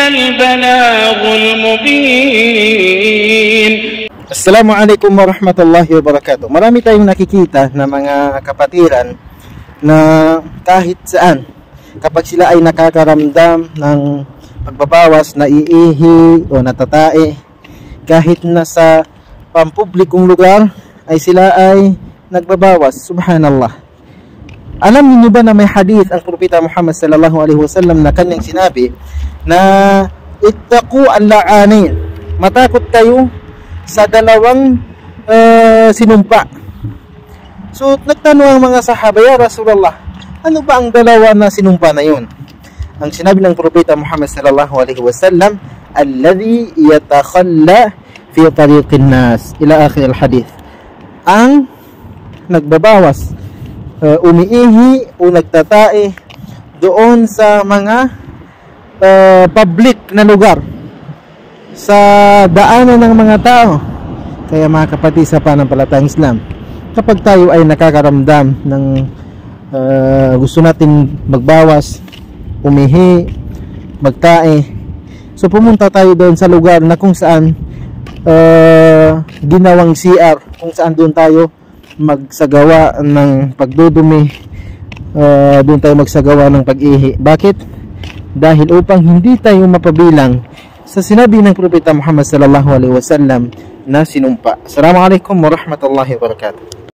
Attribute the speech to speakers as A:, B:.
A: البلاغ المبين.
B: Assalamualaikum warahmatullahi wabarakatuh. Marami tayong nakikita na mga kapatiran na kahit saan, kapag sila ay nakakaramdam ng pagbabawas, naiihi o natatae, kahit nasa pampublikong lugar ay sila ay nagbabawas. Subhanallah. Alam niyo ba na may hadith ang Propeta Muhammad sallallahu alaihi wasallam na kanyang sinabi na ittaqu al-la'anin, matakot kayo sa dalawang sinumpa. So nagtanong ang mga sahaba, ya Rasulullah, ano ba ang dalawa na sinumpa na yun? Ang sinabi ng Propeta Muhammad sallallahu alaihi wasallam, alladhi yatakhalla fi tariqin nas, ila akhir al-hadith. Ang nagbabawas, umiihi o nagtatae doon sa mga public na lugar, sa daanan ng mga tao. Kaya mga kapatid sa pananampalatayang Islam, kapag tayo ay nakakaramdam ng gusto natin magbawas, umihi, magtae, so pumunta tayo doon sa lugar na kung saan ginawang CR, kung saan doon tayo magsagawa ng pagdudumi, doon tayo magsagawa ng pag-ihi. Bakit? Dahil upang hindi tayo mapabilang sa sinabi ng Propeta Muhammad sallallahu alaihi wasallam na sinumpa. Assalamualaikum warahmatullahi wabarakatuh.